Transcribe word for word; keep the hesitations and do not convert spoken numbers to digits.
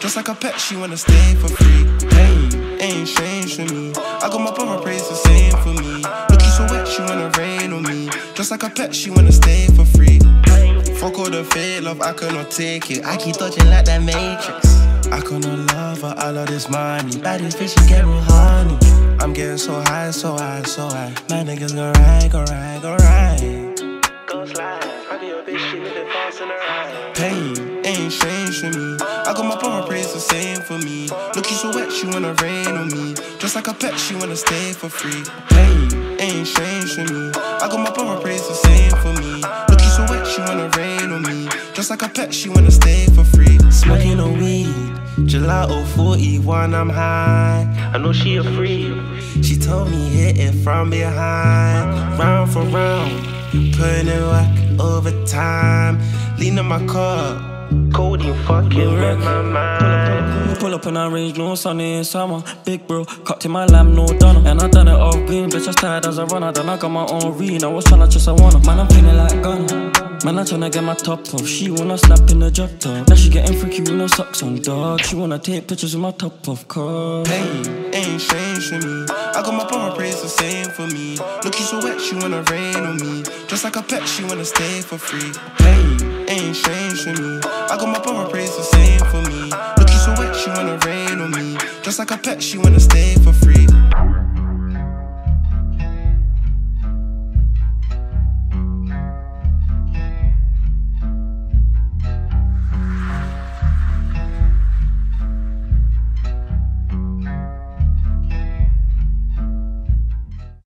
Just like a pet, she wanna stay for free. Pain ain't strange for me. I got my brother praise the same for me. Look, you so wet, she wanna rain on me. Just like a pet, she wanna stay for free. Fuck all the fake love, I cannot take it. I keep dodging like that Matrix. I cannot love her, I love this money. Baddest bitch, she get real honey. I'm getting so high, so high, so high. My niggas gon' ride, gon' ride, gon' ride. Go slide, I be your bitch, she living fast in the ride. Pain ain't strange to me. I got my brother praise the same for me. Look, you so wet, she wanna rain on me. Just like a pet, she wanna stay for free. Pain ain't strange to me. I got my brother praise the same for me. Look, you so wet, she wanna rain on me. Just like a pet, she wanna stay for free. Smoking on weed, gelato forty-one, I'm high. I know she a freak. She told me hit it from behind. Round for round, putting it work over time. Lean in my car, codeine fucking wreck my mind. Pull up in our range, no sunny in summer. Big bro, cut to my lamb, no donor. And I done it all green, bitch, I started as a runner. Then I got my own ring, I was tryna chase a wanna. Man, I'm feeling like Gunna. Man, I'm tryna get my top off. She wanna snap in the drop top. Now she getting freaky with no socks on, dog. She wanna take pictures with my top off, cause pain ain't strange to me. I got my brother praise the same for me. Look, you so wet, she wanna rain on me. Just like a pet, she wanna stay for free. Pain ain't strange to me. I got my brother praise the same for me. Look, you so wet, she wanna rain on me. Just like a pet, she wanna stay for free.